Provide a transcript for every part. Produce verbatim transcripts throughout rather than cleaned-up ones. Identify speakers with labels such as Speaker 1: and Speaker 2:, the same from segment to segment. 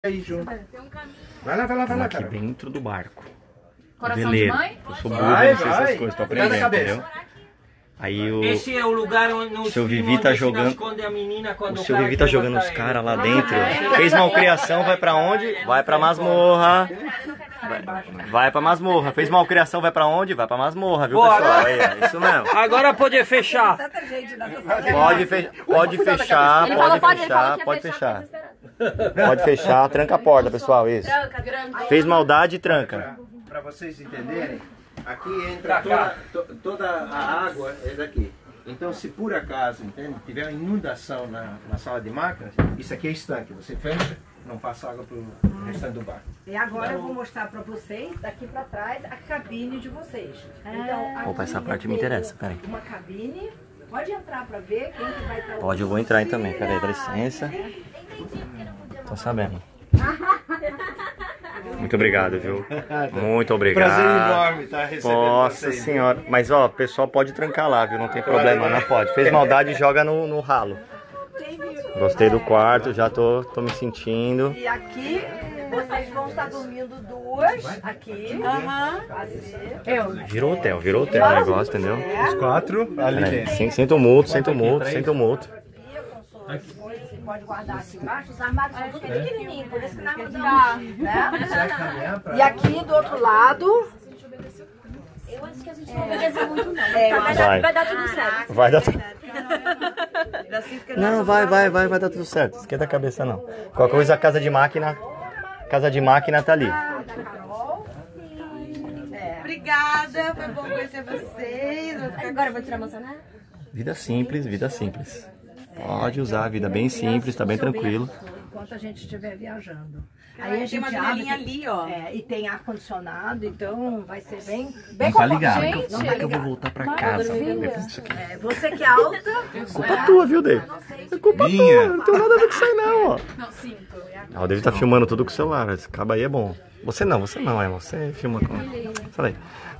Speaker 1: aí junto. Vai lá, vai lá, vai lá,
Speaker 2: aqui
Speaker 1: cara.
Speaker 2: dentro do barco.
Speaker 3: Coração
Speaker 2: Veleiro.
Speaker 3: de mãe?
Speaker 2: Eu sou burro,
Speaker 1: Vai,
Speaker 2: não sei
Speaker 1: vai.
Speaker 2: essas coisas, tô
Speaker 1: Cuidado
Speaker 2: aprendendo,
Speaker 1: da cabeça.
Speaker 2: entendeu? Aí o
Speaker 4: Esse é o lugar onde no
Speaker 2: seu
Speaker 4: filme
Speaker 2: Vivi tá
Speaker 4: onde se
Speaker 2: jogando-
Speaker 4: esconde a menina quando
Speaker 2: o
Speaker 4: o
Speaker 2: seu
Speaker 4: cara
Speaker 2: Vivi tá
Speaker 4: quer
Speaker 2: jogando
Speaker 4: matar
Speaker 2: os
Speaker 4: ele.
Speaker 2: caras lá dentro. Fez malcriação, vai pra onde? Vai pra masmorra. Vai, vai pra masmorra. Fez malcriação, vai pra onde? Vai pra masmorra, viu,
Speaker 4: Boa,
Speaker 2: pessoal?
Speaker 4: né?
Speaker 2: Aí, é isso mesmo.
Speaker 4: Agora pode fechar.
Speaker 2: Pode, fe pode fechar,
Speaker 3: Ele
Speaker 2: pode
Speaker 3: falou, pode, ele
Speaker 2: fechar,
Speaker 3: falou que ia
Speaker 2: pode
Speaker 3: fechar,
Speaker 2: fechar.
Speaker 3: tá
Speaker 2: Pode fechar, tranca a porta, pessoal, isso.
Speaker 3: Tranca, grande.
Speaker 2: Fez maldade, tranca.
Speaker 1: Pra vocês entenderem, aqui entra toda, to- toda a água é daqui. Então, se por acaso, entende, tiver uma inundação na, na sala de máquinas, isso aqui é estanque. Você fecha, não passa água pro restante do barco.
Speaker 5: E agora eu vou mostrar para vocês, daqui para trás, a cabine de vocês. Então, aqui
Speaker 2: Opa, essa parte me
Speaker 5: tem
Speaker 2: interessa, peraí.
Speaker 5: Uma cabine, pode entrar para ver quem que vai estar...
Speaker 2: Pode, eu vou entrar aí também. Peraí, dá licença. Tô sabendo. Muito obrigado, viu? Muito obrigado.
Speaker 1: Prazer enorme estar recebendo
Speaker 2: Nossa
Speaker 1: vocês.
Speaker 2: senhora. Mas ó, o pessoal pode trancar lá, viu? Não tem problema, não pode. Fez maldade, joga no, no ralo. Gostei do quarto, já tô, tô me sentindo.
Speaker 5: E aqui, vocês vão estar dormindo duas, aqui. Assim.
Speaker 2: Virou hotel, virou hotel o negócio, entendeu?
Speaker 1: Os quatro ali
Speaker 2: Peraí,
Speaker 1: dentro.
Speaker 2: sem- Senta o multo, senta o multo, senta o multo.
Speaker 5: Você pode guardar aqui embaixo. Os armários são tudo pequenininhos, por isso que nós mudamos, né? E aqui do outro lado...
Speaker 3: Eu acho que a gente não obedeceu muito, não.
Speaker 5: É,
Speaker 3: vai,
Speaker 2: Vai.
Speaker 3: dar, vai dar tudo certo.
Speaker 2: Vai dar tudo. Não, vai, vai, vai, vai dar tudo certo. Esquenta a cabeça não. Qualquer coisa, a casa de máquina. Casa de máquina tá ali.
Speaker 6: Obrigada, foi bom conhecer vocês. Vou ficar-
Speaker 3: Agora eu vou tirar a maçã, né?
Speaker 2: Vida simples, vida simples. Pode usar a vida bem simples, tá bem tranquilo.
Speaker 5: Enquanto a gente estiver viajando.
Speaker 6: Aí
Speaker 5: Aí a
Speaker 6: tem uma
Speaker 5: gente abre,
Speaker 6: janelinha ali, ó.
Speaker 5: É, e tem ar-condicionado, então vai ser bem, bem
Speaker 2: Não tá ligado.
Speaker 5: confortável. Não
Speaker 2: Como
Speaker 5: tá
Speaker 2: é que eu vou
Speaker 5: ligado.
Speaker 2: voltar pra casa depois disso aqui?
Speaker 5: É, você que é alta,
Speaker 2: Culpa tua, viu, Dave? É culpa tua, não tem nada a ver com isso aí não, ó.
Speaker 3: Não, sinto.
Speaker 2: Ah, o David tá filmando tudo com o celular, esse cabo aí é bom. Você não, você não, é, você filma com... Falei.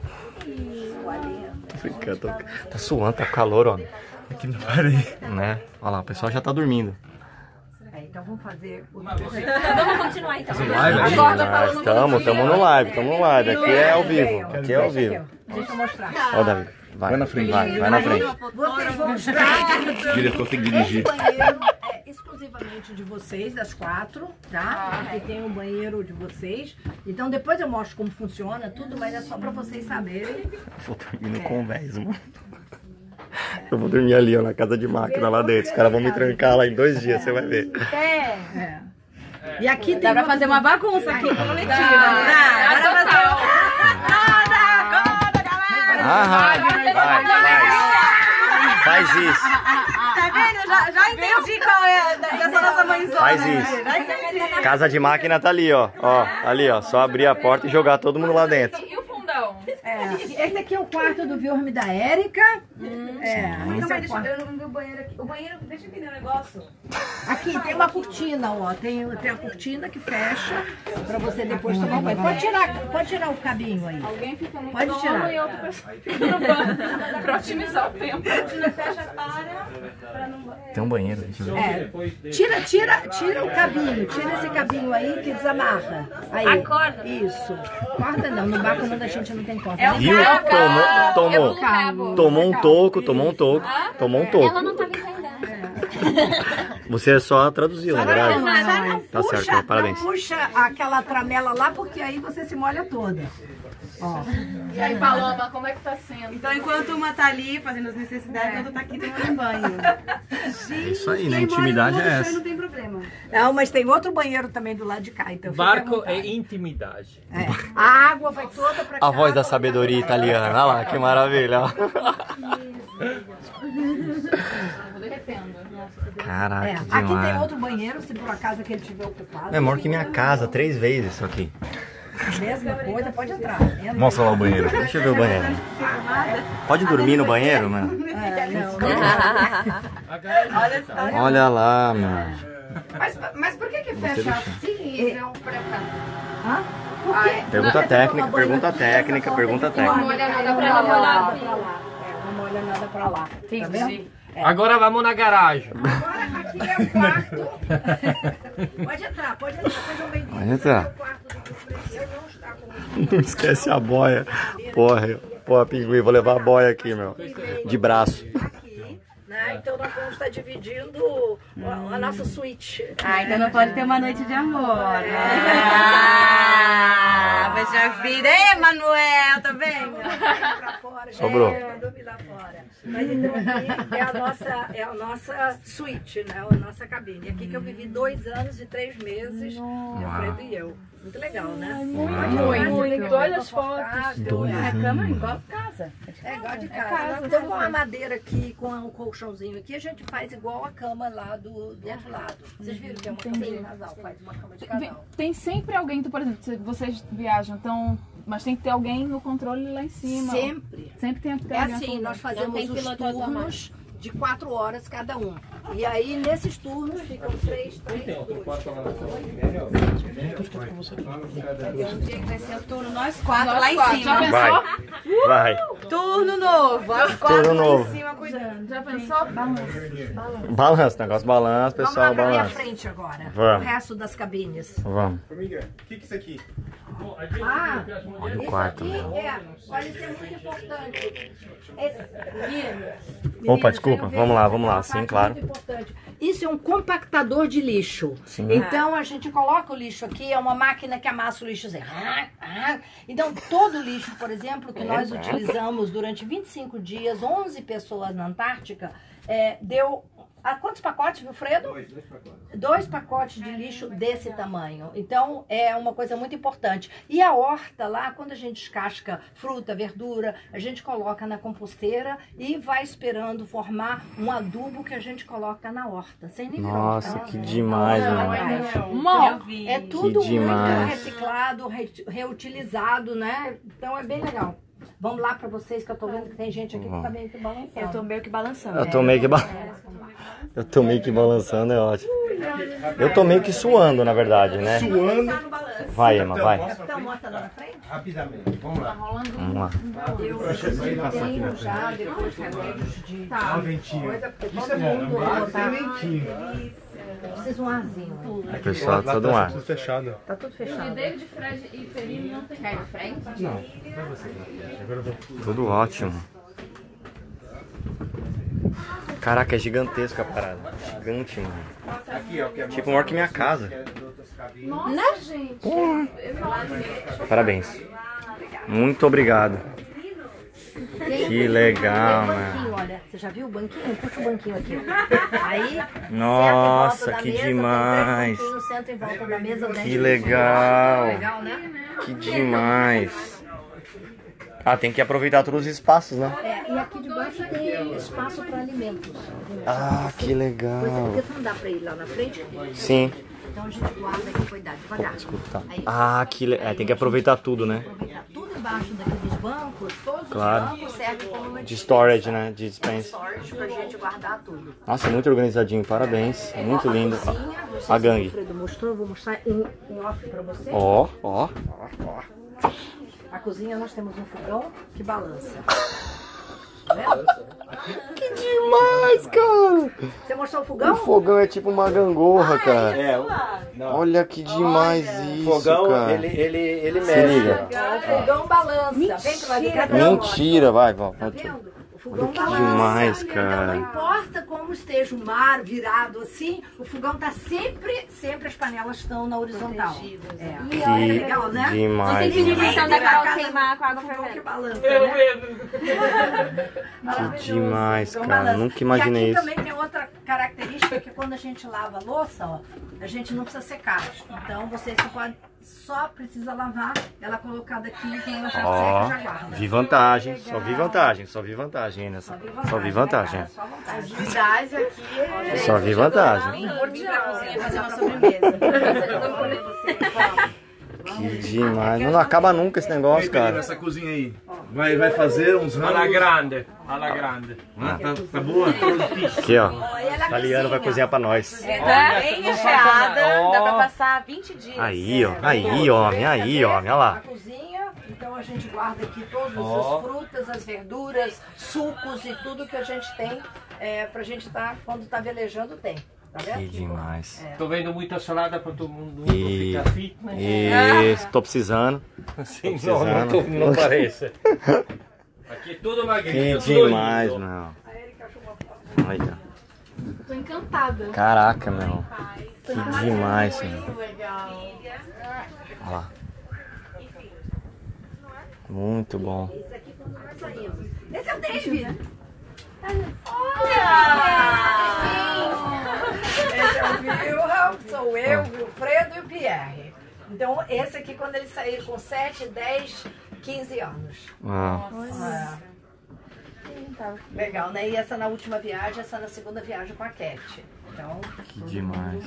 Speaker 2: Tô brincando, tô... Tá suando, tá calor, ó. Aqui não parei. Né? Olha lá, o pessoal já tá dormindo.
Speaker 5: é, então vamos fazer o
Speaker 3: Vamos continuar então.
Speaker 2: Nós estamos, estamos no live, estamos no live. Aqui é ao vivo, aqui é ao vivo.
Speaker 5: Deixa eu mostrar.
Speaker 2: Ó, David, vai na frente, vai, vai na frente.
Speaker 5: Vocês vão estar...
Speaker 2: O diretor tem que dirigir.
Speaker 5: O banheiro é exclusivamente de vocês, das quatro, tá? Aqui tem um banheiro de vocês. Então depois eu mostro como funciona tudo, mas é só pra vocês saberem.
Speaker 2: Vou dormir no convés, mano. Eu vou dormir ali, ó, na casa de máquina lá dentro. Os caras vão me trancar lá em dois dias, você vai ver.
Speaker 5: É. E aqui tem
Speaker 6: Dá pra
Speaker 5: outro-
Speaker 6: fazer uma bagunça aqui coletiva.
Speaker 3: Ah,
Speaker 6: Dá pra fazer
Speaker 2: Ah, vai, faz. Faz isso,
Speaker 6: Tá vendo? Já, já entendi qual é dessa nossa mãezona.
Speaker 2: faz isso.
Speaker 6: Já entendi.
Speaker 2: Casa de máquina tá ali, ó. Ó, ali, ó. Só abrir a porta e jogar todo mundo lá dentro.
Speaker 3: E o fundão?
Speaker 5: É. Esse aqui é o quarto do Vilme da Érica. É.
Speaker 6: Não,
Speaker 5: Esse é
Speaker 6: mas
Speaker 5: o
Speaker 6: deixa,
Speaker 5: quarto.
Speaker 6: eu não vi o banheiro aqui. O banheiro, deixa eu entender um negócio.
Speaker 5: Aqui tem uma cortina, ó. Tem, tem a cortina que fecha pra você depois tomar banho. Pode tirar, pode tirar o cabinho aí.
Speaker 3: Alguém fica no
Speaker 5: Pode
Speaker 3: dono
Speaker 5: tirar.
Speaker 3: e outra pessoa fica no banco. Pra otimizar o tempo.
Speaker 6: Fecha, para, pra não...
Speaker 2: Tem um banheiro, deixa eu ver.
Speaker 5: É. Tira, tira, tira o cabinho. Tira esse cabinho aí que desamarra. Aí.
Speaker 3: A corda?
Speaker 5: Isso. Corda não. No barco não, a gente não tem corda.
Speaker 6: É o
Speaker 2: Viu?
Speaker 3: cabo.
Speaker 2: Tomou,
Speaker 3: Eu
Speaker 2: tomou.
Speaker 3: pulo o cabo.
Speaker 2: Tomou um toco, tomou um toco. Tomou um toco.
Speaker 3: Ela não tá me entendendo.
Speaker 2: Você só traduziu, na verdade.
Speaker 5: Não
Speaker 2: Tá
Speaker 5: puxa,
Speaker 2: certo, parabéns.
Speaker 5: não puxa aquela tramela lá, porque aí você se molha toda. Ó.
Speaker 3: E aí, Paloma, como é que tá sendo?
Speaker 6: Então, enquanto uma tá ali fazendo as necessidades, a outra tá aqui tomando banho.
Speaker 2: É isso aí, né?
Speaker 6: Quem mora
Speaker 2: Intimidade
Speaker 6: no
Speaker 2: é
Speaker 6: outro
Speaker 2: essa.
Speaker 6: Não tem problema.
Speaker 5: Não, mas tem outro banheiro também do lado de cá, então fica à
Speaker 4: Barco
Speaker 5: vontade.
Speaker 4: é intimidade.
Speaker 5: É. A água vai toda pra cá.
Speaker 2: A voz da sabedoria italiana. Olha lá, que maravilha. ó.
Speaker 3: Eu vou derretendo.
Speaker 2: Caraca,
Speaker 5: É.
Speaker 2: que
Speaker 5: Aqui tem
Speaker 2: demais.
Speaker 5: outro banheiro, se por acaso aquele estiver ocupado.
Speaker 2: É maior que minha casa, três vezes isso aqui.
Speaker 5: Mesma coisa, pode entrar. Entra.
Speaker 2: Mostra lá o banheiro. Deixa eu ver o banheiro. Pode dormir no banheiro, mano?
Speaker 5: É, não.
Speaker 6: Olha só.
Speaker 2: Olha lá, mano.
Speaker 6: Mas, mas por que que fecha assim e não pra cá?
Speaker 5: Hã? Por quê?
Speaker 2: Pergunta técnica, pergunta técnica, pergunta técnica.
Speaker 3: Uma olhada pra
Speaker 5: Uma
Speaker 3: lá.
Speaker 5: olhada pra lá. É, uma olhada pra lá. Tá vendo? É.
Speaker 4: Agora vamos na garagem.
Speaker 5: Agora aqui é o quarto. Pode entrar, pode entrar, sejam bem-vindos.
Speaker 2: Pode entrar.
Speaker 5: Aqui é o quarto do Wilfred. Eu não está com
Speaker 2: Não esquece a boia. Porra, porra, pinguim, vou levar a boia aqui, meu. De braço.
Speaker 5: aqui, né? Então nós vamos estar dividindo a, a nossa suíte.
Speaker 6: Ah, então não pode ter uma noite de amor. Ah, veja a vida. Ei, Manuel, tá vendo?
Speaker 5: Pra fora,
Speaker 2: Sobrou.
Speaker 5: É, dormir lá fora. Mas então aqui é a nossa, é a nossa suíte, né? A nossa cabine. Aqui que eu vivi dois anos e três meses, Alfredo e eu. Muito legal, né?
Speaker 7: Muito,
Speaker 5: muito.
Speaker 7: Todas as fotos.
Speaker 2: Dois
Speaker 7: É cama igual casa.
Speaker 5: É igual de
Speaker 7: É
Speaker 5: casa.
Speaker 7: casa,
Speaker 5: Nós temos
Speaker 7: só
Speaker 5: uma
Speaker 7: vai.
Speaker 5: madeira aqui com um colchãozinho aqui, a gente faz igual a cama lá do, do outro lado. Vocês viram que é uma cama de casal, faz uma cama de casal.
Speaker 7: Tem sempre alguém, por exemplo, se vocês viajam, então, mas tem que ter alguém no controle lá em cima.
Speaker 5: Sempre.
Speaker 7: Sempre tem que ter
Speaker 5: É
Speaker 7: alguém.
Speaker 5: assim,
Speaker 7: no
Speaker 5: nós
Speaker 7: controle.
Speaker 5: fazemos os turnos de quatro horas cada um. E aí, nesses turnos, ficam três, três, dois.
Speaker 6: Um dia que vai ser o turno nós quatro lá em
Speaker 7: Já
Speaker 6: cima.
Speaker 7: pensou?
Speaker 2: Vai, vai.
Speaker 6: Turno novo, as quatro
Speaker 2: Turno
Speaker 6: lá
Speaker 2: novo.
Speaker 6: em cima cuidando.
Speaker 7: Já pensou?
Speaker 2: Balança, negócio balança,
Speaker 5: Vamos
Speaker 2: pessoal,
Speaker 5: lá pra minha
Speaker 2: balança.
Speaker 5: frente agora.
Speaker 2: Vamos.
Speaker 5: O resto das cabines.
Speaker 2: Vamos.
Speaker 1: Formiga, o que que é isso aqui?
Speaker 5: Ah,
Speaker 2: Olha o
Speaker 5: isso
Speaker 2: quarto,
Speaker 5: aqui
Speaker 2: meu.
Speaker 5: é, olha, isso é muito importante. Esse, meninos,
Speaker 2: Opa,
Speaker 5: meninos,
Speaker 2: desculpa,
Speaker 5: eu vejo
Speaker 2: vamos lá,
Speaker 5: essa
Speaker 2: vamos lá,
Speaker 5: parte
Speaker 2: sim, claro.
Speaker 5: muito importante. Isso é um compactador de lixo.
Speaker 2: Sim.
Speaker 5: Então a gente coloca o lixo aqui, é uma máquina que amassa o lixo assim. Então todo o lixo, por exemplo, que nós utilizamos durante vinte e cinco dias, onze pessoas na Antártica, é, deu... Ah, quantos pacotes, Wilfredo?
Speaker 1: Dois, dois pacotes.
Speaker 5: Dois pacotes de lixo desse tamanho. Então, é uma coisa muito importante. E a horta lá, quando a gente descasca fruta, verdura, a gente coloca na composteira e vai esperando formar um adubo que a gente coloca na horta. Sem nem virar
Speaker 2: Nossa,
Speaker 5: horta,
Speaker 2: que
Speaker 5: né?
Speaker 2: demais,
Speaker 5: Não,
Speaker 2: mano.
Speaker 5: é-
Speaker 7: Mó,
Speaker 5: É tudo
Speaker 2: Que
Speaker 5: muito
Speaker 2: demais.
Speaker 5: reciclado, re- reutilizado, né? Então, é bem legal. Vamos lá para vocês, que eu tô vendo que tem gente aqui que tá meio que balançando.
Speaker 6: Eu tô meio que balançando.
Speaker 2: Eu tô meio que ba... Eu tô meio que balançando, é ótimo. Eu tô meio que suando, na verdade, né?
Speaker 1: Suando.
Speaker 2: Vai, Emma, vai.
Speaker 5: Então, mostra lá na frente.
Speaker 1: Rapidamente, vamos lá.
Speaker 2: Vamos lá.
Speaker 5: Eu tenho já, depois, remédios de
Speaker 1: Dá um ventinho.
Speaker 5: coisa, porque todo
Speaker 1: Isso é bom,
Speaker 5: mundo
Speaker 1: né?
Speaker 5: tá,
Speaker 1: Tem ventinho.
Speaker 5: precisa um arzinho.
Speaker 2: O pessoal, todo um ar.
Speaker 1: Tudo fechado.
Speaker 5: Tá tudo fechado.
Speaker 7: David, Fred e Perino não tem cara de frente?
Speaker 2: Tudo ótimo. Caraca, é gigantesca a parada. Gigante, mano.
Speaker 1: Aqui, ó, que é
Speaker 2: Tipo maior que minha casa.
Speaker 7: Nossa, gente.
Speaker 2: Parabéns. Muito obrigado. Que legal,
Speaker 5: Tem um
Speaker 2: mano.
Speaker 5: banquinho, olha. Você já viu o banquinho? Puxa o banquinho aqui. Aí,
Speaker 2: Nossa,
Speaker 5: senta em volta da
Speaker 2: que
Speaker 5: mesa,
Speaker 2: demais.
Speaker 5: tem um banquinho, senta em volta da mesa. dentro
Speaker 2: Que
Speaker 5: do
Speaker 2: legal.
Speaker 5: sofá. Legal, né?
Speaker 2: Que demais. Ah, tem que aproveitar todos os espaços, né?
Speaker 5: É, e aqui debaixo tem espaço para alimentos.
Speaker 2: Ah, que legal.
Speaker 5: Porque não dá para ir lá na frente.
Speaker 2: Sim.
Speaker 5: Então a gente guarda aqui, cuidado, devagar.
Speaker 2: Tá.
Speaker 5: Aí,
Speaker 2: Ah, que le... é, tem que aproveitar tudo, né?
Speaker 5: aproveitar tudo embaixo daqui dos bancos, todos
Speaker 2: Claro.
Speaker 5: os bancos servem como uma
Speaker 2: De storage, né? De dispensa.
Speaker 5: storage pra gente guardar tudo.
Speaker 2: Nossa, muito organizadinho, parabéns. Muito lindo.
Speaker 5: A cozinha, não sei
Speaker 2: A
Speaker 5: se
Speaker 2: gangue.
Speaker 5: o Alfredo mostrou, eu vou mostrar em, em off pra você.
Speaker 2: Ó, ó.
Speaker 5: A cozinha nós temos um fogão que balança. Tá vendo?
Speaker 2: Que demais, cara.
Speaker 5: Você mostrou o
Speaker 2: O
Speaker 5: fogão?
Speaker 2: fogão é tipo uma gangorra, cara.
Speaker 1: É, o não.
Speaker 2: Olha que demais isso,
Speaker 1: fogão,
Speaker 2: cara.
Speaker 1: ele, ele, ele
Speaker 2: Se
Speaker 1: mexe.
Speaker 2: liga.
Speaker 5: O fogão balança. Vem pra lá de cá.
Speaker 2: Mentira, vai, vai.
Speaker 5: Tá vendo? O fogão
Speaker 2: Olha que
Speaker 5: balança.
Speaker 2: demais,
Speaker 5: Então,
Speaker 2: cara.
Speaker 5: não importa como esteja o mar virado assim, o fogão tá sempre, sempre as panelas estão na horizontal. É.
Speaker 2: Que
Speaker 5: Olha, legal, né?
Speaker 2: demais,
Speaker 6: Tem
Speaker 2: mano.
Speaker 6: definição da Carol queimar com água
Speaker 5: O fogão que
Speaker 6: fervendo.
Speaker 5: balança,
Speaker 4: Eu
Speaker 5: né?
Speaker 4: mesmo.
Speaker 5: Maravilhoso,
Speaker 2: demais,
Speaker 5: o fogão
Speaker 2: cara.
Speaker 5: balança.
Speaker 2: Nunca imaginei
Speaker 5: e aqui
Speaker 2: isso.
Speaker 5: também tem outra característica que quando a gente lava a louça, ó, a gente não precisa secar. Então você só pode, só precisa lavar ela colocada aqui, então ela já
Speaker 2: Ó,
Speaker 5: seca e já guarda.
Speaker 2: vi vantagem. Só vi vantagem, só vi vantagem nessa. Só vi vantagem.
Speaker 5: né, cara? Só vantagem.
Speaker 6: Verdade aqui é...
Speaker 2: Só vi vantagem.
Speaker 6: fazer uma sobremesa.
Speaker 2: Que demais. Não acaba nunca esse negócio, cara.
Speaker 8: Essa cozinha aí. Vai, vai fazer uns
Speaker 4: Alla
Speaker 8: ramos.
Speaker 4: grande, alla grande.
Speaker 8: Ah, tá, tá boa?
Speaker 2: Aqui, ó.
Speaker 5: Olha ela
Speaker 2: Italiano vai cozinhar pra nós.
Speaker 6: Tá bem recheada, dá pra passar vinte dias.
Speaker 2: Aí, ó. Aí, homem. Aí, homem. Olha
Speaker 5: A
Speaker 2: lá.
Speaker 5: cozinha, então a gente guarda aqui todas
Speaker 4: Ó.
Speaker 5: as frutas, as verduras, sucos e tudo que a gente tem é, pra gente estar, quando tá velejando, tem. Tá vendo?
Speaker 2: Que demais.
Speaker 5: É.
Speaker 4: Tô vendo muita salada pra todo mundo
Speaker 2: E...
Speaker 4: ficar fitness.
Speaker 2: Isso, tô precisando.
Speaker 4: Sim,
Speaker 2: tô
Speaker 4: não, não, tô, não pareça. Aqui é tudo
Speaker 2: Que
Speaker 4: magrinho.
Speaker 2: demais, meu. Olha.
Speaker 7: Tô encantada.
Speaker 2: Caraca, meu. Que demais, meu. Olha lá. Muito bom.
Speaker 5: Esse é o David. Esse é o Wilhelm, sou eu, o Wilfredo e o Pierre. Então, esse aqui, quando eles saíram com sete, dez, quinze anos.
Speaker 2: Ah.
Speaker 5: É. Legal, né? E essa na última viagem, essa na segunda viagem com a Cat. Então,
Speaker 2: Que demais.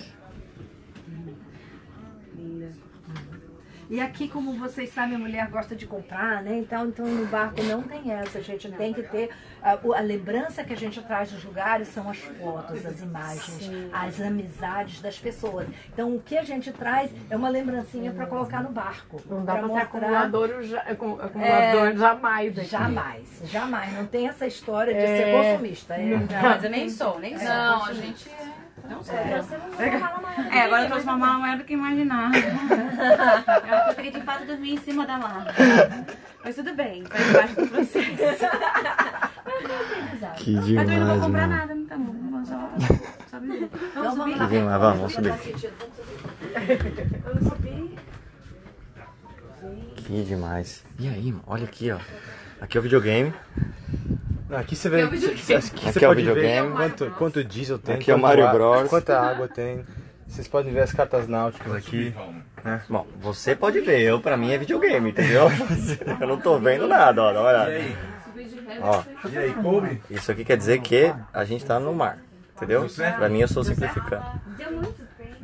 Speaker 5: e aqui, como vocês sabem, a mulher gosta de comprar, né? Então, então no barco não tem essa, a gente tem que ter... A, a lembrança que a gente traz dos lugares são as fotos, as imagens, Sim. as amizades das pessoas. Então, o que a gente traz é uma lembrancinha para colocar no barco.
Speaker 9: Não dá para ser
Speaker 5: mostrar...
Speaker 9: acumulador, acumulador é... jamais. Aqui.
Speaker 5: Jamais, jamais. Não tem essa história de
Speaker 9: é...
Speaker 5: ser consumista. É...
Speaker 6: Não, mas eu nem sou, nem sou.
Speaker 7: Não, a gente...
Speaker 6: Não sei.
Speaker 5: É.
Speaker 6: É, agora eu trouxe uma mala maior do que imaginar. Eu queria de fato dormir em cima da mala. Mas tudo bem, faz parte do processo.
Speaker 2: Que
Speaker 6: Mas
Speaker 2: demais,
Speaker 6: eu não vou comprar
Speaker 2: meu.
Speaker 6: nada, então vamos só, só viver.
Speaker 5: Vamos subir?
Speaker 2: Que demais, vamos, vamos subir.
Speaker 6: Vamos subir.
Speaker 2: Que demais. E aí, mano? Olha aqui, ó. Aqui é o videogame.
Speaker 10: Aqui você vê, aqui você
Speaker 2: Aqui é o
Speaker 10: pode
Speaker 2: videogame.
Speaker 10: ver quanto, quanto diesel tem,
Speaker 2: Aqui é o
Speaker 10: quanto
Speaker 2: Mario
Speaker 10: a-
Speaker 2: Bros.
Speaker 10: quanta água tem. Vocês podem ver as cartas náuticas aqui. Né?
Speaker 2: Bom, você pode ver, eu pra mim é videogame, entendeu? Eu não tô vendo nada, ó, dá uma olhada. Ó,
Speaker 10: E aí, coube?
Speaker 2: isso aqui quer dizer que a gente tá no mar, entendeu? Pra mim eu estou simplificando.
Speaker 3: Deu muito bem.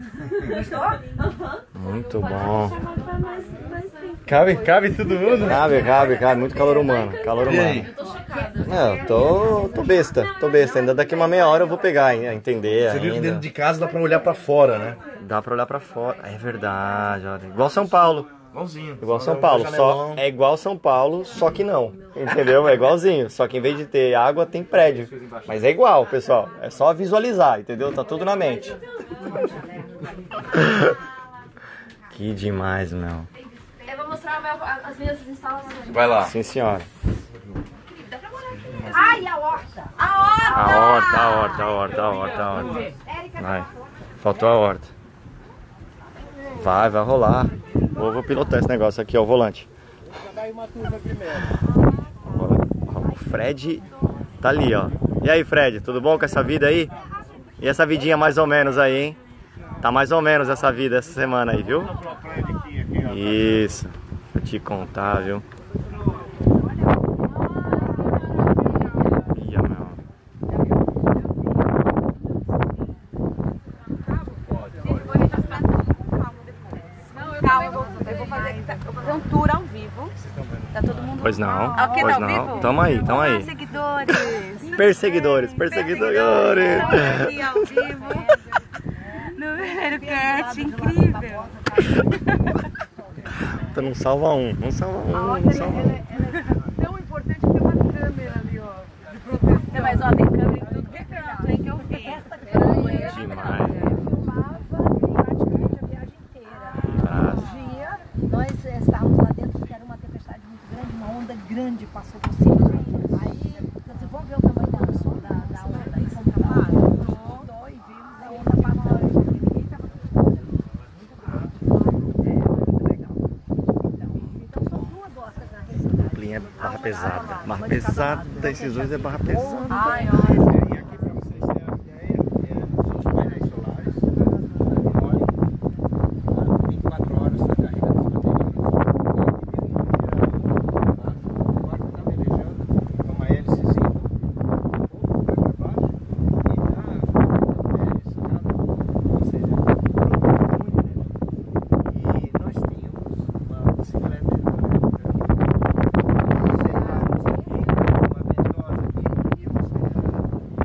Speaker 2: Muito bom.
Speaker 10: Cabe, cabe todo mundo?
Speaker 2: Cabe, cabe, cabe, muito calor humano, calor
Speaker 10: E aí?
Speaker 2: humano.
Speaker 7: Eu tô chocada.
Speaker 2: Não, tô, tô besta, tô besta. Ainda daqui uma meia hora eu vou pegar, hein, a entender
Speaker 10: Você viu que dentro
Speaker 2: ainda.
Speaker 10: de casa dá pra olhar pra fora, né?
Speaker 2: Dá pra olhar pra fora, é verdade, olha. Igual São Paulo.
Speaker 10: Igualzinho.
Speaker 2: Igual São Paulo, só é igual São Paulo, só que não, entendeu? É igualzinho, só que em vez de ter água tem prédio. Mas é igual, pessoal, é só visualizar, entendeu? Tá tudo na mente. Que demais, meu.
Speaker 3: Eu vou mostrar meu- as minhas instalações.
Speaker 10: Vai lá.
Speaker 2: Sim, senhora.
Speaker 5: Ai, a horta!
Speaker 2: A horta, a horta, a horta, a horta, a horta. Vai, faltou a horta. Vai, vai rolar. Vou, vou pilotar esse negócio aqui, ó, o volante. Ó, o Fred tá ali, ó. E aí, Fred, tudo bom com essa vida aí? E essa vidinha mais ou menos aí, hein? Tá mais ou menos essa vida essa semana aí, viu? Isso. Vou te contar, viu? Ih, meu.
Speaker 6: Calma, eu vou, eu vou fazer, eu vou fazer um tour ao vivo. Tá todo mundo.
Speaker 2: Pois não,
Speaker 6: Ah, ok,
Speaker 2: pois
Speaker 6: tá ao
Speaker 2: não.
Speaker 6: vivo?
Speaker 2: Tamo aí, tamo aí.
Speaker 6: Olá, seguidores.
Speaker 2: Perseguidores, perseguidores.
Speaker 6: Estamos aqui ao vivo. No Vero Cat, incrível.
Speaker 2: Tu não salva um, não salva um, não salva um.
Speaker 9: Tão importante que tem uma câmera ali, ó. De proteção.
Speaker 6: Não, mas ó, tem câmera em tudo que é canto, hein, que eu vi.
Speaker 2: Demais.
Speaker 5: Um dia, nós eh, estávamos lá dentro, que era uma tempestade muito grande, uma onda grande passou por cima. Aí, vocês vão ver o tamanho da, da, da onda aí, como tá lá. Rodou e vimos a onda passando. Ninguém estava muito legal. Então, são duas hortas na região.
Speaker 2: Plim é barra pesada. Barra pesada, esses dois é barra pesada.
Speaker 6: Ai, olha.
Speaker 1: E aqui para vocês terem uma ideia, é, os painéis solares demorem vinte e quatro horas para carregar as baterias. O barco está velejando, é uma hélicezinha, um pouco para baixo, e dá a hélice, ou seja, produz muita energia. E nós tínhamos uma bicicleta elétrica aqui, sentamos aqui, uma ventosa aqui e um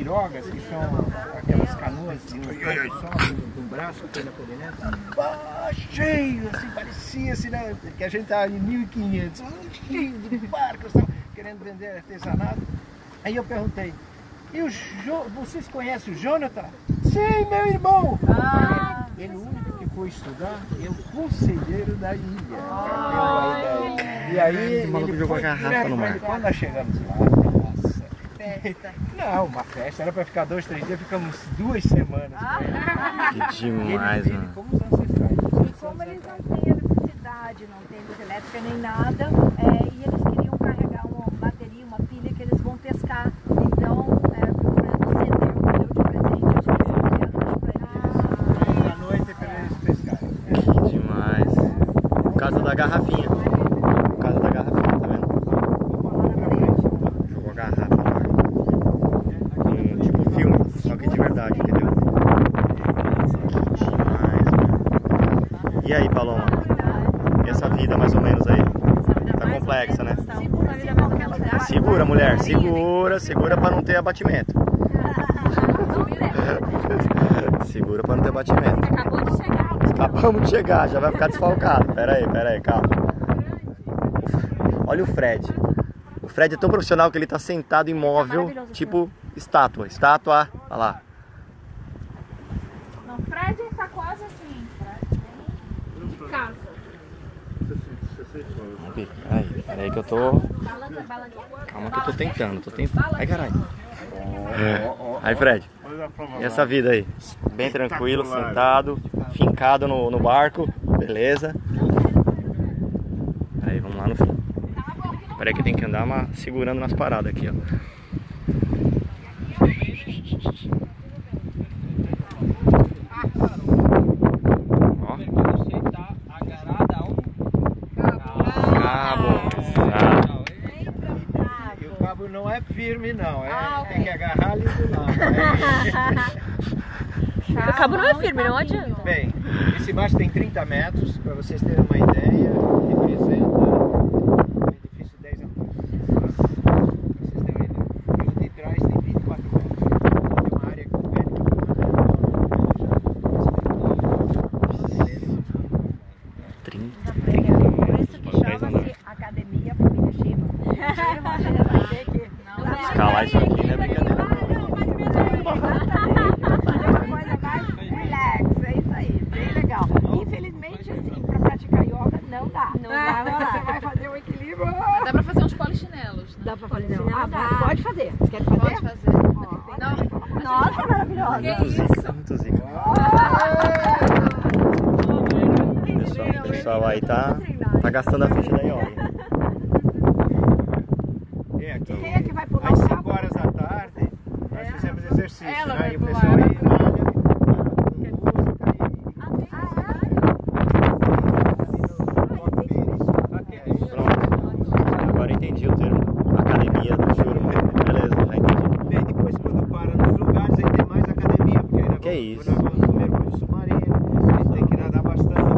Speaker 1: pirogas, que são aquelas canoas de um corpo só, de um braço que tem na coordenada. Ah, cheio, assim, parecia assim, né, que a gente estava em mil e quinhentos, cheio de barcos, querendo vender artesanato. Aí eu perguntei, e o jo vocês conhecem o Jonathan? Sim, meu irmão! Ah, ele, o único que foi estudar, é o conselheiro da ilha. Ah, e aí ele jogou a garrafa no mar. Quando nós chegamos lá, nossa, festa. Não, uma festa, era para ficar dois, três dias, ficamos duas semanas. Ah.
Speaker 2: Que demais, ele, mano.
Speaker 1: Ele, como os ancestrais.
Speaker 5: Como eles não têm eletricidade, não tem luz elétrica nem nada, é, e eles queriam carregar uma bateria, uma pilha que eles vão pescar. Então, é, o Fernando cedeu, deu de presente, a gente
Speaker 1: à noite para eles pescarem.
Speaker 2: Que demais. Por causa da garrafinha. Por causa da garrafinha, tá vendo? Jogou a garrafa lá. Um, tipo filme, só que de verdade, entendeu? Que demais, mano. E aí, Paloma? E essa vida mais ou menos aí? Tá complexa, né? Segura, mulher, segura, segura pra não ter abatimento. Segura pra não ter abatimento.
Speaker 3: Acabou de chegar.
Speaker 2: Acabamos de chegar, já vai ficar desfalcado. Pera aí, pera aí, calma. Olha o Fred. O Fred é tão profissional que ele tá sentado imóvel, tipo estátua. Estátua, olha lá.
Speaker 7: Não, Fred tá quase assim. Casa.
Speaker 2: Peraí, peraí que eu tô... Calma que eu tô tentando, tô tentando. Ai, caralho. É. Aí, Fred. E essa vida aí? Bem tranquilo, sentado, fincado no, no barco, beleza? Aí, vamos lá no fim. Peraí que tem que andar mas segurando nas paradas aqui, ó.
Speaker 1: Não é firme não, é, ah, okay. Tem que agarrar ali do lado. É.
Speaker 3: O cabo não é firme, não adianta.
Speaker 1: Bem, esse baixo tem trinta metros, para vocês terem uma ideia, representa um edifício dez andares. Para vocês terem uma ideia. E o de trás tem vinte e quatro metros. Tem uma área com pé de
Speaker 2: trinta,
Speaker 5: por isso que chama-se Academia Família Shiva.
Speaker 2: Escalar isso aqui não é brincadeira não.
Speaker 5: Coisa mais relax, é isso aí, bem legal. Infelizmente, assim, para praticar yoga não dá. Não dá, não dá. Você vai fazer o equilíbrio.
Speaker 7: Dá para fazer uns polichinelos, né?
Speaker 5: Dá para fazer. Ah, dá. Pode fazer. Você quer fazer?
Speaker 7: Pode fazer.
Speaker 5: Não. Nossa, maravilhosa.
Speaker 7: Que isso?
Speaker 2: Muito zica. O pessoal aí tá, tá gastando a ficha da yoga.
Speaker 5: Quem é que vai pular?
Speaker 1: Às cinco horas da tarde, nós é. fizemos exercício,
Speaker 7: Ela
Speaker 1: né?
Speaker 7: vai
Speaker 1: E o
Speaker 7: pular.
Speaker 1: pessoal aí malha,
Speaker 2: Pronto. Agora entendi o termo. Academia do Juro. Beleza, já entendi.
Speaker 1: Bem, depois quando para nos lugares aí tem mais academia, porque aí nós
Speaker 2: que
Speaker 1: vamos,
Speaker 2: isso?
Speaker 1: nós vamos no mergulho submarino, a gente tem que nadar bastante, tá?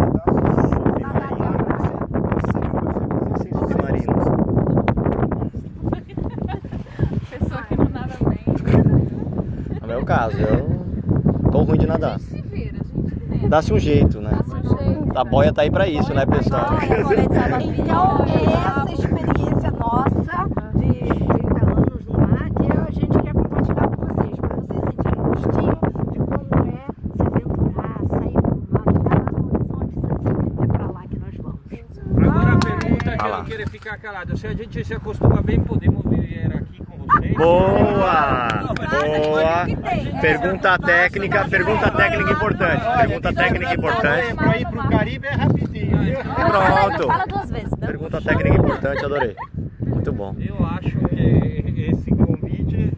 Speaker 2: Submarinos.
Speaker 7: Pessoa que não nada bem.
Speaker 2: Não é o caso, eu tô ruim de nadar.
Speaker 7: Se vira, a gente tenta.
Speaker 2: Dá-se um jeito, né?
Speaker 7: Dá-se um jeito.
Speaker 2: A boia tá aí pra isso, né, pessoal?
Speaker 5: Então, essa experiência nossa de trinta anos no mar, que a gente quer compartilhar com vocês, para vocês sentirem o gostinho de como é se aventurar, sair do mar, ficar lá no horizonte, assim, é pra lá que nós vamos.
Speaker 4: Agora a pergunta que
Speaker 2: Ah
Speaker 4: eu
Speaker 2: lá.
Speaker 4: não quero ficar calado. Se a gente se acostuma bem, podemos vir aqui com vocês.
Speaker 2: Boa! Boa! Pergunta técnica, pergunta técnica importante. Pergunta técnica importante.
Speaker 1: Para ir pro Caribe é rapidinho.
Speaker 2: Pronto!
Speaker 3: Fala duas vezes, tá?
Speaker 2: Pergunta técnica importante, adorei. Muito bom.
Speaker 4: Eu acho que esse convite...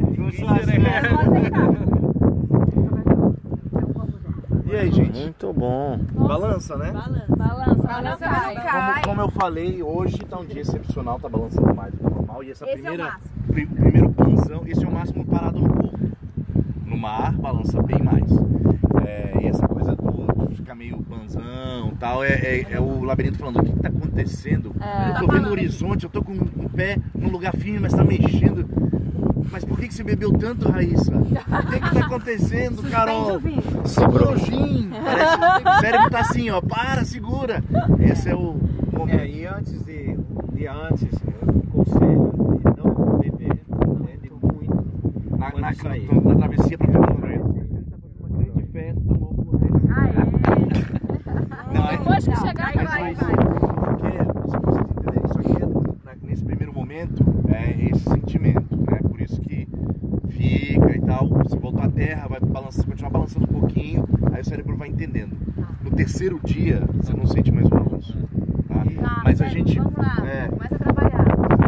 Speaker 10: E aí, gente?
Speaker 2: Muito bom.
Speaker 10: Balança, né?
Speaker 3: Balança.
Speaker 7: Balança,
Speaker 6: Balança,
Speaker 7: cai.
Speaker 6: não
Speaker 10: Como, como eu falei, hoje tá um dia excepcional, tá balançando mais do que normal. E essa
Speaker 3: Esse é o
Speaker 10: primeira,
Speaker 3: máximo.
Speaker 10: pri- primeiro panzão, esse é o máximo parado no porto. No mar, balança bem mais. É, e essa coisa do, de ficar meio panzão e tal, é, é, é o labirinto falando, o que, que tá acontecendo?
Speaker 3: É.
Speaker 10: Eu tô vendo o horizonte, eu tô com o pé num lugar firme, mas tá mexendo. Mas por que, que você bebeu tanto, Raíssa? O que que tá acontecendo, Carol?
Speaker 2: Sobrou.
Speaker 10: Gin. Parece que o cérebro tá assim, ó. Para, segura. Esse é o momento.
Speaker 1: É, e antes de, um dia antes, eu conselho de não beber, né, de muito.
Speaker 10: Na, na,
Speaker 1: sair.
Speaker 10: na, na travessia pra Fernando Noronha.
Speaker 1: Uma grande festa, logo
Speaker 3: Ah, é?
Speaker 10: Não, é-
Speaker 7: Depois que chegar,
Speaker 10: Mas
Speaker 7: vai,
Speaker 10: isso
Speaker 7: vai.
Speaker 10: aqui, você precisa entender, isso aqui é, na- nesse primeiro momento é esse sentimento, né? Por isso que fica e tal, você volta à terra, vai balançar, continuar balançando um pouquinho, aí o cérebro vai entendendo. No terceiro dia, você não sente mais o balanço, tá?
Speaker 3: Tá,
Speaker 10: Mas a
Speaker 3: sério,
Speaker 10: gente...
Speaker 3: Vamos lá,
Speaker 10: é,
Speaker 3: começa a trabalhar.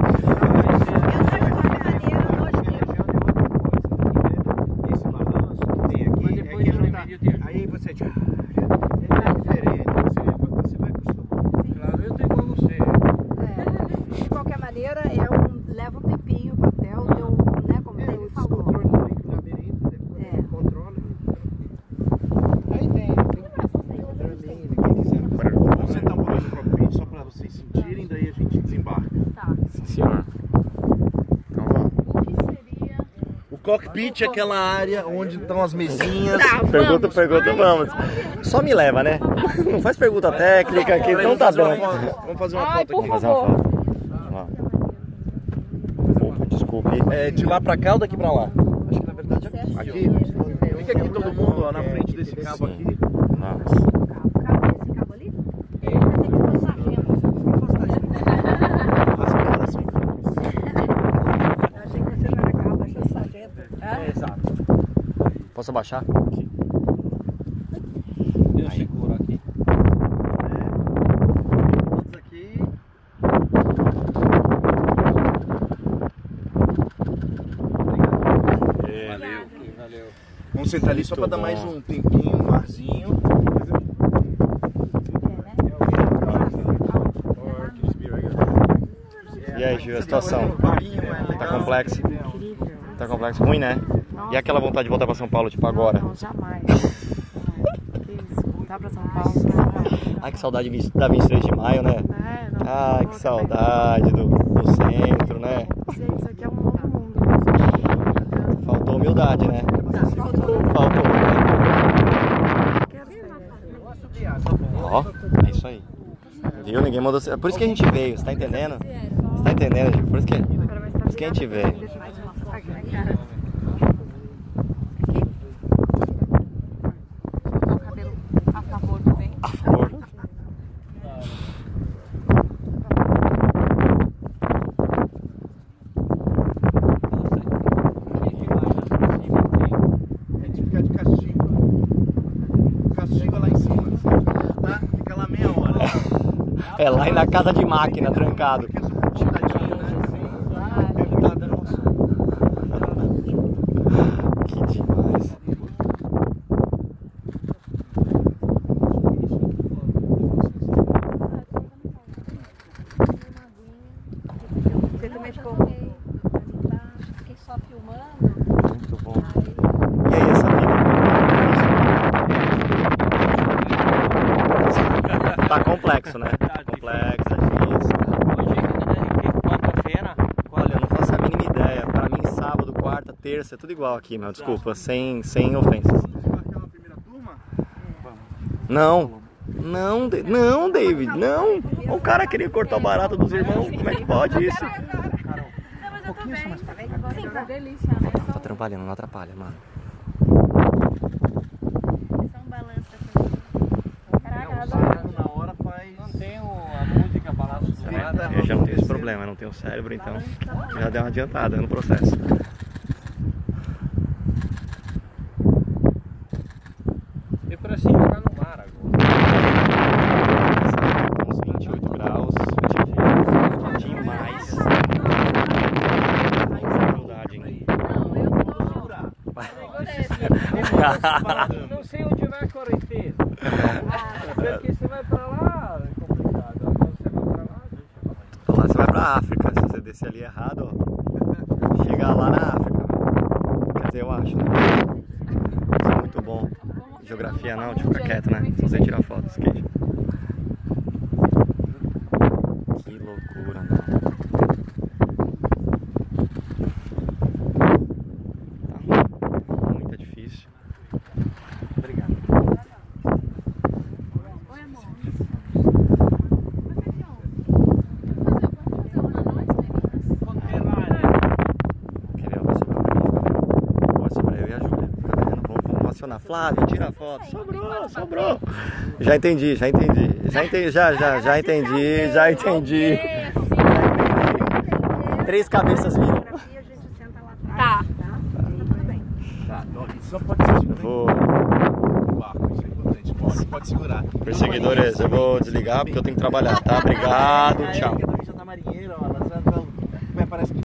Speaker 1: Esse balanço que tem aqui,
Speaker 4: Mas
Speaker 1: é
Speaker 4: depois
Speaker 1: que
Speaker 4: eu
Speaker 1: não
Speaker 4: não
Speaker 1: tá,
Speaker 4: entendi o tempo.
Speaker 1: aí você já, já tá diferente, você, você vai acostumar.
Speaker 4: Claro, eu tenho igual você.
Speaker 5: É, de qualquer maneira, é um, leva um tempinho até o teu, né, como
Speaker 1: É,
Speaker 5: ele
Speaker 1: o
Speaker 5: falou.
Speaker 1: descontrole no meio do labirinto, depois
Speaker 5: É.
Speaker 1: controla. Aí tem, tem Adrenalina, quem quiser.
Speaker 10: vamos sentar um pouquinho no cockpit só pra vocês sentirem, daí a gente desembarca.
Speaker 2: Sim, senhor. Então vamos.
Speaker 10: O cockpit é aquela área onde estão as mesinhas.
Speaker 2: Pergunta, pergunta, vamos. Só me leva, né? Não faz pergunta técnica aqui, não tá dando.
Speaker 10: Vamos fazer uma
Speaker 7: Ai,
Speaker 10: foto
Speaker 7: por
Speaker 10: aqui.
Speaker 2: Fazer uma foto. Vamos lá. Opa, desculpe.
Speaker 10: É, de lá pra cá ou daqui pra lá? Acho que na verdade é aqui. Aqui? Fica aqui todo mundo, ó, na frente desse cabo aqui.
Speaker 2: Nossa.
Speaker 5: Esse cabo ali? Ele vai ter que ser sargento.
Speaker 10: As pernas são
Speaker 5: Eu achei que você não era cabo, achei que sargento.
Speaker 1: É, exato.
Speaker 2: Posso abaixar? Aqui.
Speaker 4: Eu seguro aqui.
Speaker 1: Todos aqui.
Speaker 10: Valeu.
Speaker 4: Valeu.
Speaker 10: Vamos sentar ali só pra dar mais um tempinho, um arzinho.
Speaker 2: E aí, Gil, a situação? Tá complexo? Tá complexo, ruim, né? E aquela vontade de voltar pra São Paulo, tipo agora?
Speaker 9: Não, jamais. Que isso, voltar pra São Paulo, que saudade.
Speaker 2: Ai, que saudade da vinte e três de maio, né?
Speaker 9: É, não,
Speaker 2: Ai, que saudade do, do centro, né?
Speaker 9: Gente, isso aqui é um novo mundo.
Speaker 2: Faltou humildade, né? Faltou. Ó, é isso aí. Viu? Ninguém mandou. É por isso que a gente veio, você tá entendendo? Você tá entendendo, Gil? Por isso que, por isso que a gente veio.
Speaker 6: Botar o cabelo a favor do bem.
Speaker 2: A favor.
Speaker 10: A gente fica de castigo. Castigo é lá em cima. Tá? Fica lá meia hora.
Speaker 2: É lá e na casa de máquina, trancado.
Speaker 10: Porque eu sou puxadinho, né?
Speaker 2: Que demais.
Speaker 5: Você também ficou.
Speaker 3: Fiquei só filmando.
Speaker 2: Muito bom. E aí, essa vida? Tá complexo, né? Complexo, é difícil.
Speaker 4: Hoje, quarta-feira.
Speaker 2: Olha, eu não faço a mínima ideia. Pra mim, sábado, quarta, terça, é tudo igual aqui, meu. Desculpa, sem, sem ofensas. Não. Não, Da- não, David, não. O cara queria cortar o barato dos irmãos. Como é que pode isso?
Speaker 6: Não, mas eu tô bem. Sim, tá delícia, né?
Speaker 2: Tá atrapalhando, não atrapalha, mano.
Speaker 6: Só um balanço assim. Caraca,
Speaker 10: Na hora faz.
Speaker 4: Não tem o- a música Balanço do Nada.
Speaker 2: Eu já não tenho esse problema, não tenho cérebro, então já deu uma adiantada no processo.
Speaker 4: E pra se jogar no mar agora.
Speaker 2: Uns vinte e oito graus, demais. Saudade, hein?
Speaker 4: Não sei onde vai a quarentena. Porque você vai pra lá, é complicado. Quando você vai pra lá,
Speaker 2: Lá você vai pra África, se você descer ali errado, ó, chegar lá na África. Quer dizer, eu acho, né? Isso é muito bom. Geografia não, de ficar quieto, né? Só você tirar foto, skate. Que loucura, mano. Flávio, tira a foto. Sobrou, sobrou. Já entendi, já entendi. Já entendi, já, já, já entendi, já entendi. Três cabeças viram.
Speaker 7: Tá.
Speaker 10: Tá, então, só pode ser segurado.
Speaker 2: Vou.
Speaker 10: Isso é importante. Pode, pode segurar.
Speaker 2: Perseguidores, eu vou desligar porque eu tenho que trabalhar, tá? Obrigado, tchau.
Speaker 10: Já tá marinheiro, ó, ela já tá, parece que